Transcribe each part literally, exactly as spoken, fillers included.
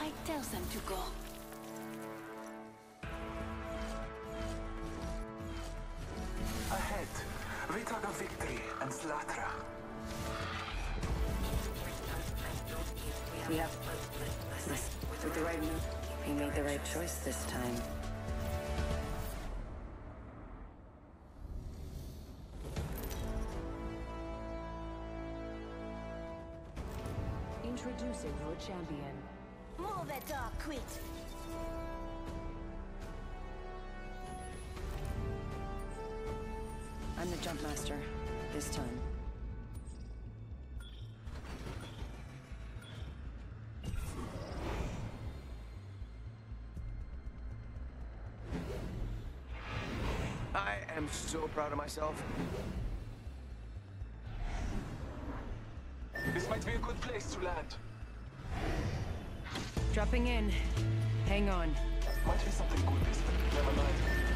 I tell them to go. Ahead, Vitag of Victory and Slatra. We have this with the right move. We made the right choice this time. Introducing your champion. Move it or quit. I'm the jump master this time. I am so proud of myself. This might be a good place to land. Dropping in. Hang on. Might be something good this time. Never mind.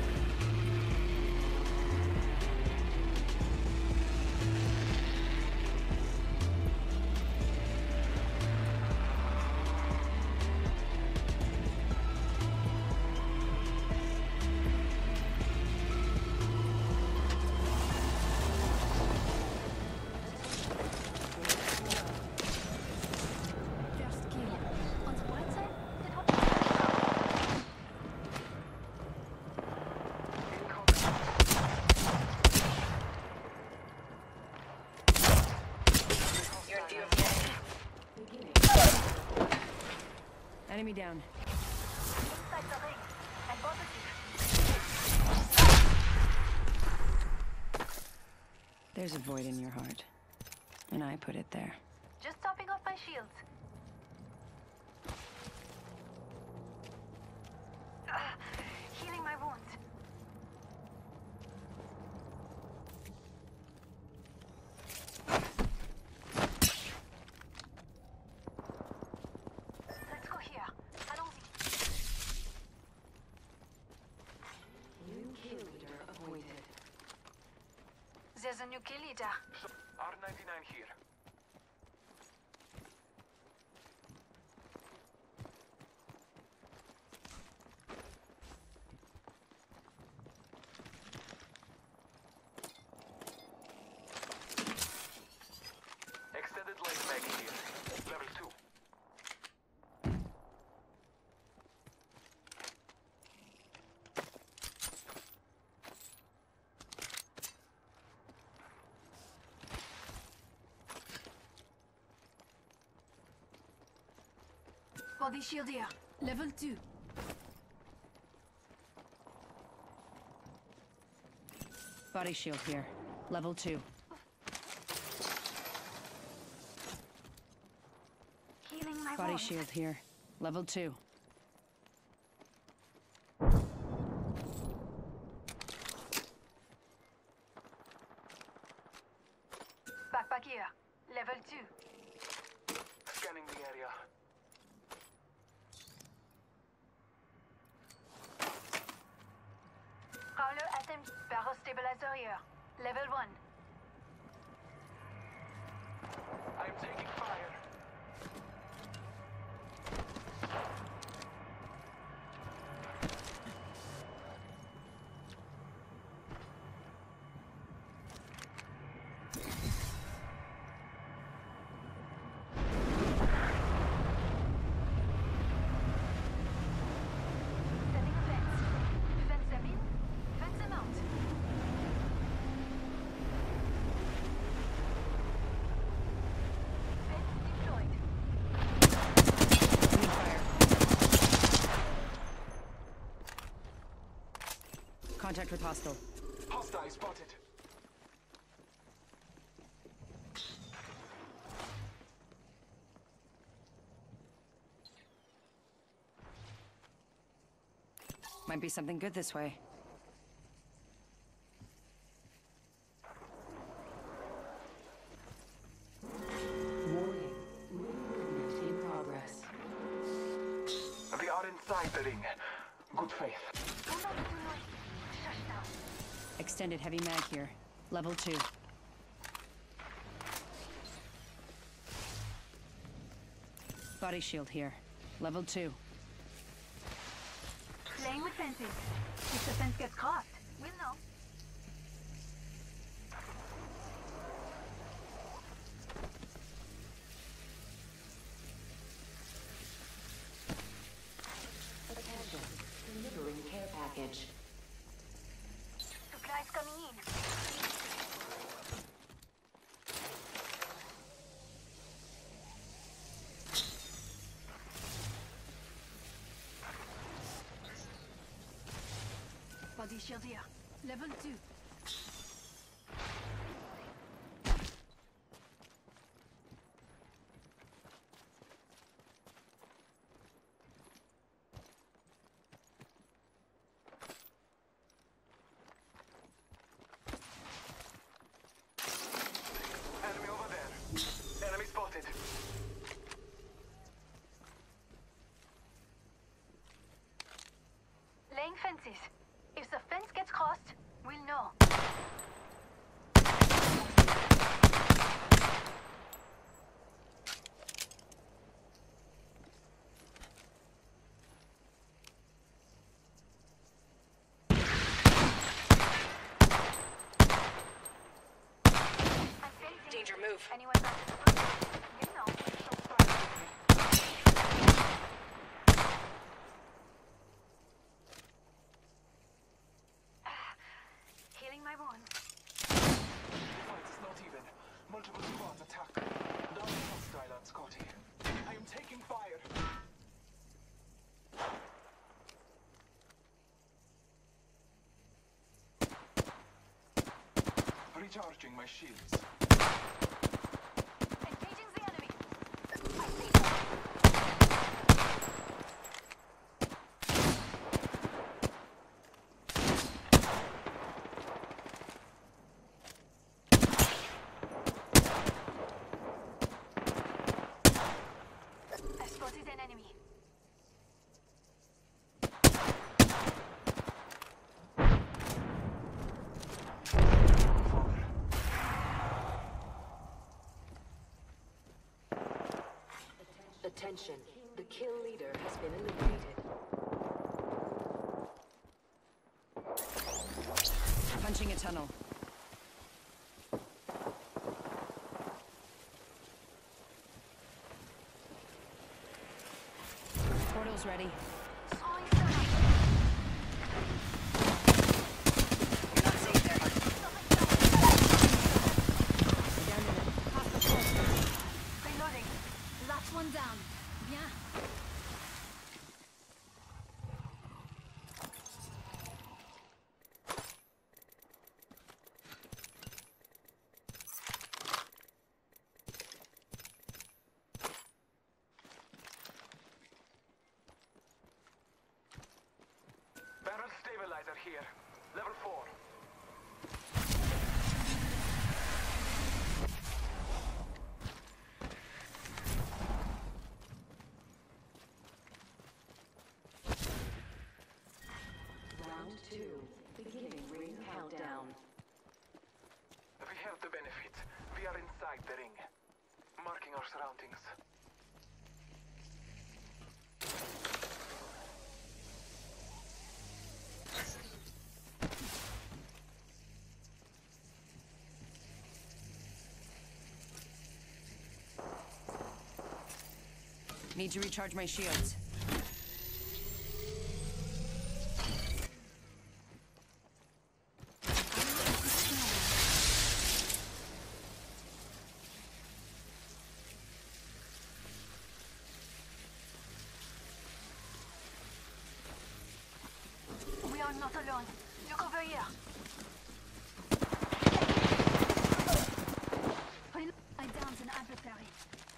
Enemy down. Inside the ring. I'm positive. There's a void in your heart. And I put it there. Just topping off my shields. Ah, healing my wounds. Let's go here. Allons-y. New kill leader appointed. There's a new kill leader. R ninety-nine here. Extended light mag here. Level two. Body shield here. Level two. Body shield here. Level two. Healing my Body wounds. shield here. Level two. Backpack here. Level two. Scanning the area. Prowler S M G. Barrel stabilizer here. Level one. I am taking fire. Setting a fence. Fence them in. Fence them out. Fence deployed. Enemy fire. Contact with hostile. Hostile spotted. Might be something good this way. Warning. Movement in progress. They are inside the ring. Good faith. Do not be too noisy. Shush now. Extended heavy mag here. Level two. Body shield here. Level two. Playing with fences. If the fence gets crossed, we'll know. Attention. Delivering care package. Supplies coming in. Body shield here. Level two. Enemy over there. Enemy spotted. Laying fences. If the fence gets crossed, we'll know. I'm facing. Danger, move. Anyone back to the foot? You know. Healing my wounds. Fight is not even. Multiple squads attack. Not hostile on Scotty. I am taking fire. Recharging my shields. Engaging the enemy. I see them. I spotted an enemy. Attention. The kill leader has been eliminated. Punching a tunnel. Portal's ready. Sawing someone. You're not safe there. Down in it. Past the portal. Reloading. Last one down. Bien. Barrel stabilizer here. Level four. Round two. Beginning ring countdown. We have the benefit. We are inside the ring. Marking our surroundings. Need to recharge my shields. We are not alone. Look over here. I downed an adversary.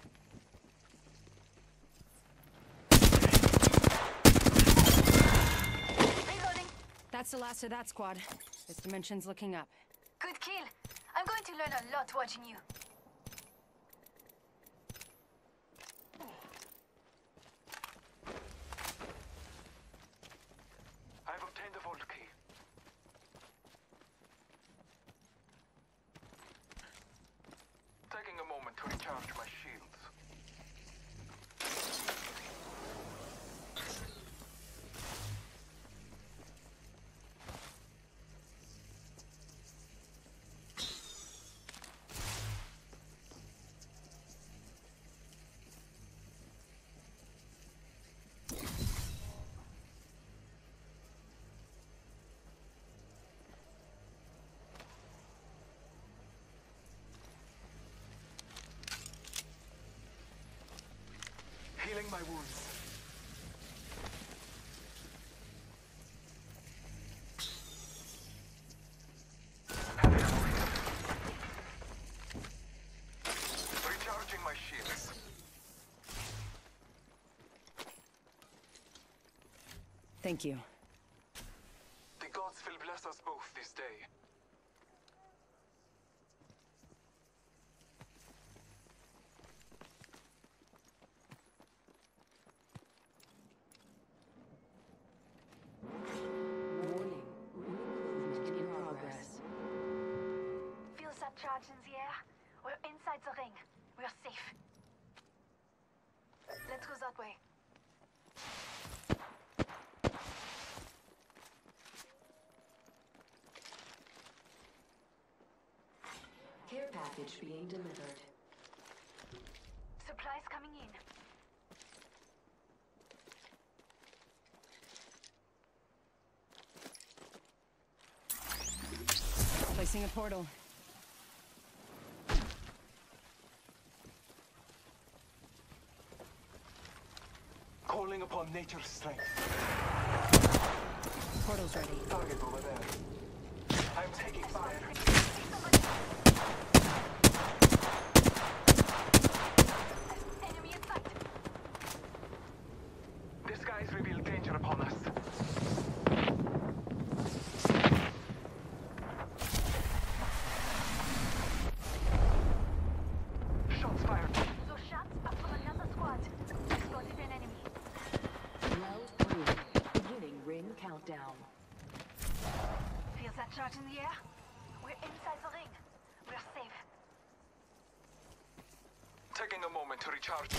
Reloading. That's the last of that squad. This dimension's looking up. Good kill. I'm going to learn a lot watching you. I've obtained the vault key. Taking a moment to recharge my shields. Healing my wounds. Heavy ammo here. Recharging my shields. Thank you. The gods will bless us both this day. Warning. Movement in progress. Feels that charge in the air. We're inside the ring. We're safe. Let's go that way. Care package being delivered. Supplies coming in. Placing a portal. Calling upon nature's strength. Portal's ready. Target over there. I'm taking fire. Enemy in sight. The skies reveal danger upon us. Shots fired. Those shots are from another squad. I spotted an enemy. Round three. Beginning ring countdown. Feels that charge in the air? We're inside the ring. We're safe. Taking a moment to recharge.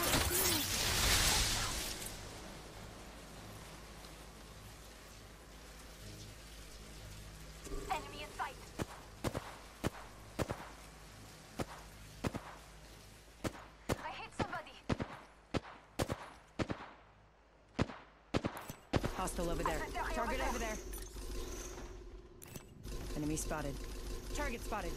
Enemy in sight. I hit somebody. Hostile over there. Target over there. Enemy spotted. Target spotted.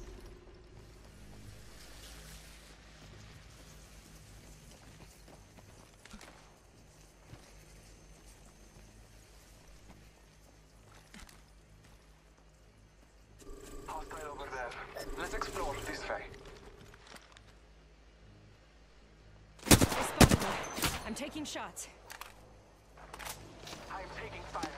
Hostile over there. Let's explore this way. They spotted me. I'm taking shots. I'm taking fire.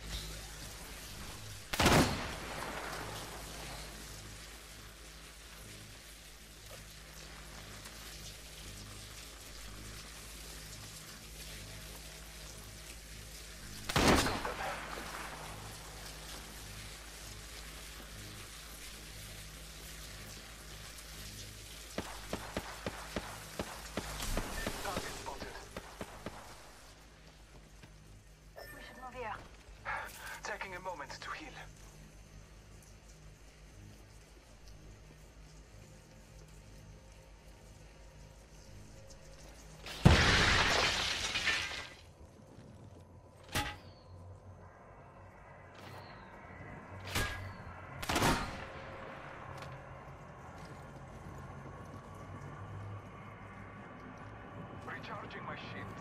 Target spotted. We should move here. Taking a moment to heal. Recharging my shields.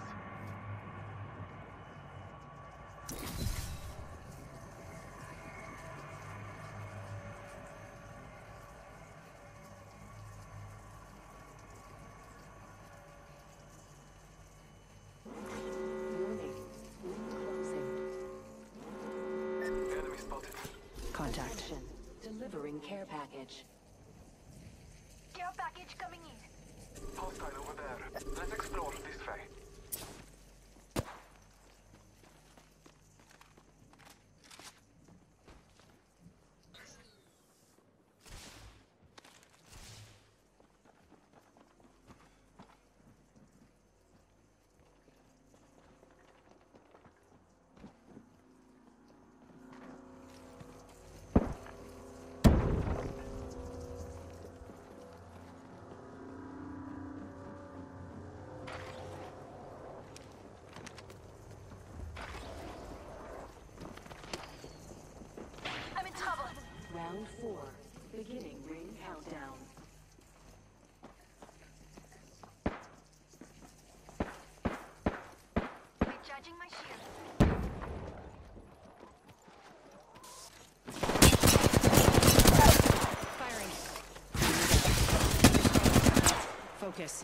Warning. Ring closing. Enemy spotted. Contact. Attention. Delivering care package. Care package coming in. Hostile over there. Let's explore this way. focus.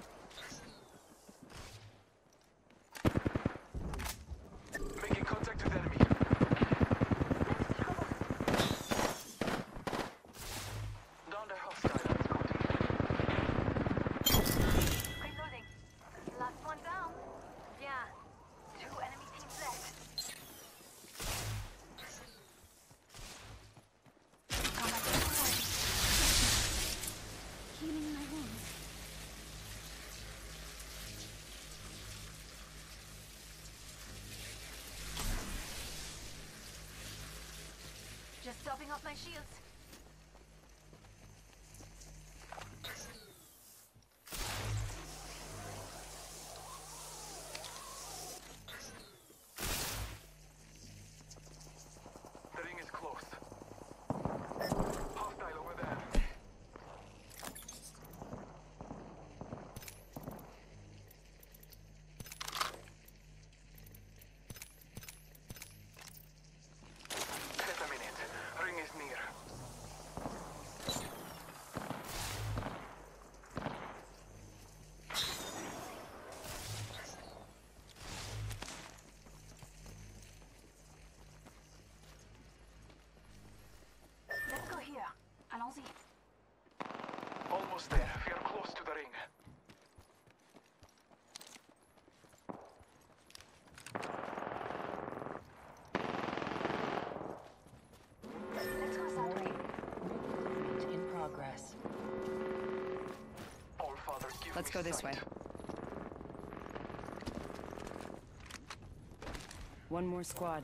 Making contact with enemy. Down the hostile on Scotty. Reloading. Last one down. Yeah. Two enemy teams left. Combat deployed. Healing my wounds. Just topping up my shields. The ring is close. Hostile over there. Set a minute. Ring is near. Let's go here. Allons-y. Almost there. We are close to the ring. Let's go south. Movement in progress. All Father, give Let's me go this way. sight. One more squad.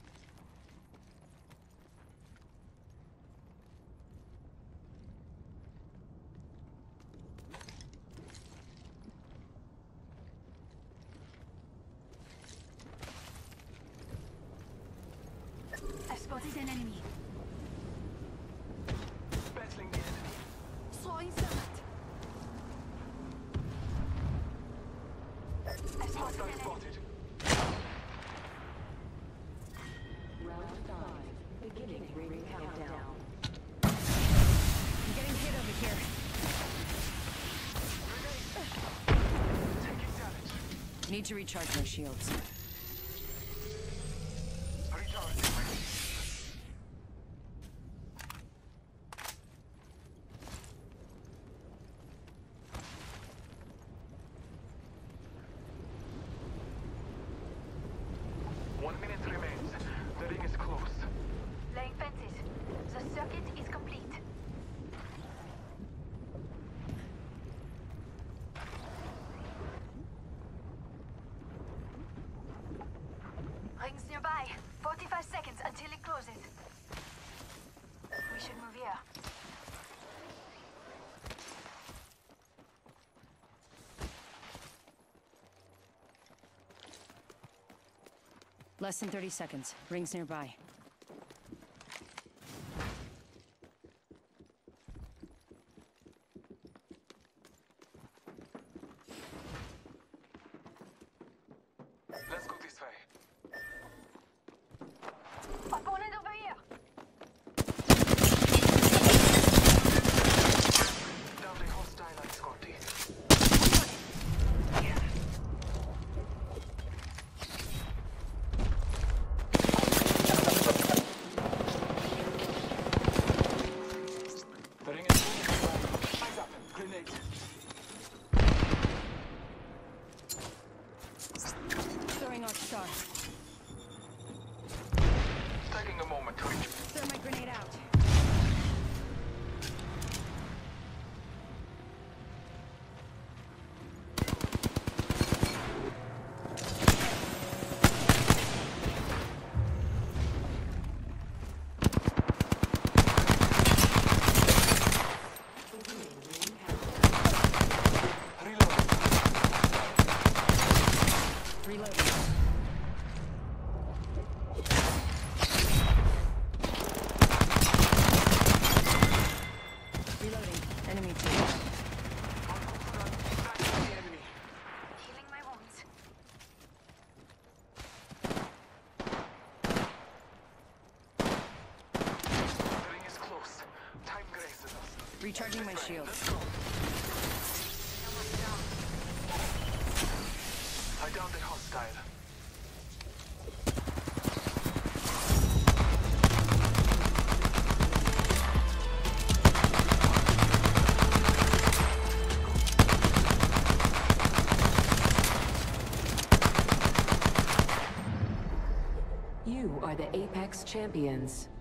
I've spotted an enemy. Battling the enemy. Saw inside. I've spotted Hostile an enemy. spotted. Round five. Beginning ring countdown. I'm getting hit over here. Taking damage. Need to recharge my shields. Recharging. One minute remains. The ring is close. Laying fences. The circuit is complete. Rings nearby. forty-five seconds until it closes. We should move here. Less than thirty seconds. Rings nearby. Let's go this way. Opponent over here. Down the hostile on Scotty. The ring is moving. Eyes up. Grenade. Throwing Arc Star. Taking a moment to reach. Throw my grenade out. Reload. Reloading. Reloading. Enemy team. Back to the enemy. Healing my wounds. The ring is close. Time graces us. Recharging my shields. Let's go. No down the hostile. You are the Apex Champions.